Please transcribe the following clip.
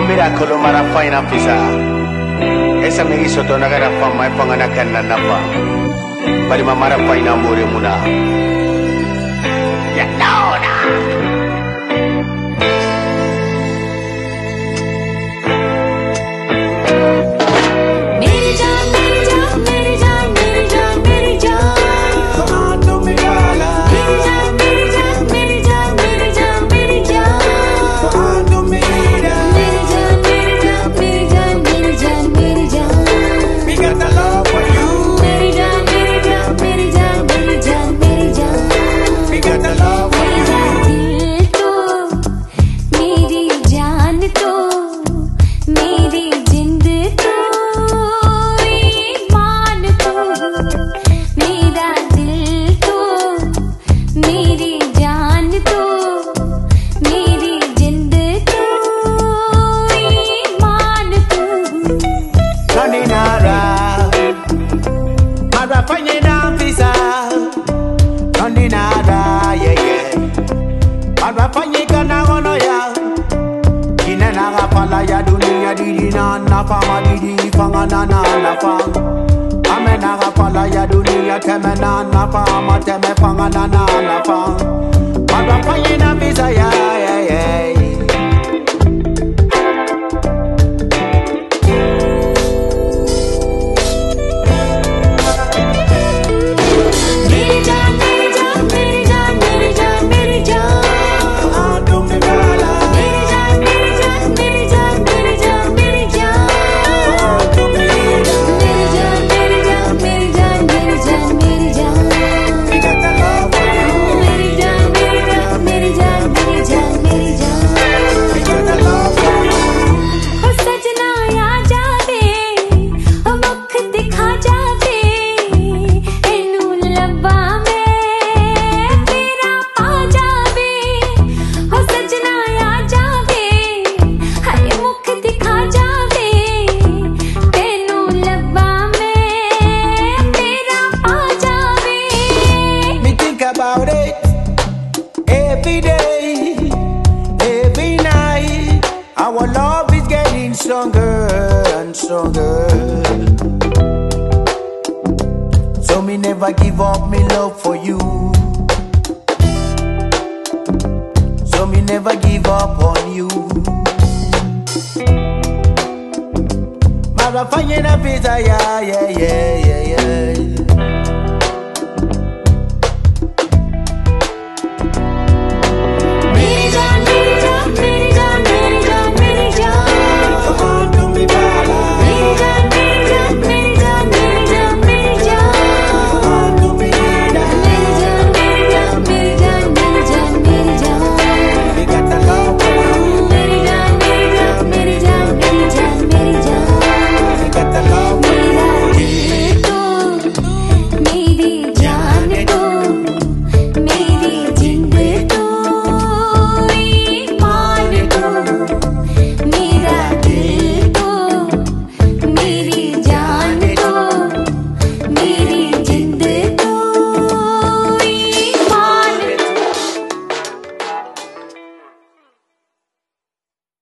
miracle mara fine pizza. Esa me hizo toda una gara fama y pongan acá en la napa. Para mamar a fine amore muna. Ya no, no. Ya dunia didi na nafa ma didi fanga na nafa. Ame na pala ya dunia teme na nafa ma teme fanga na nafa. Madwa fanye na visa ya yeah. About it every day, every night. Our love is getting stronger and stronger. So me never give up me love for you. So me never give up on you. Mara fanye na pizza yeah.